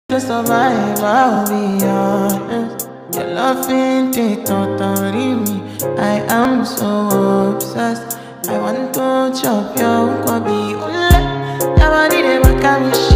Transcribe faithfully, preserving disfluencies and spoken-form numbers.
To survive, I'll be honest. Your love ain't it totally me. I am so obsessed. I want to chop your kwabi. Ule, your body dey back at me.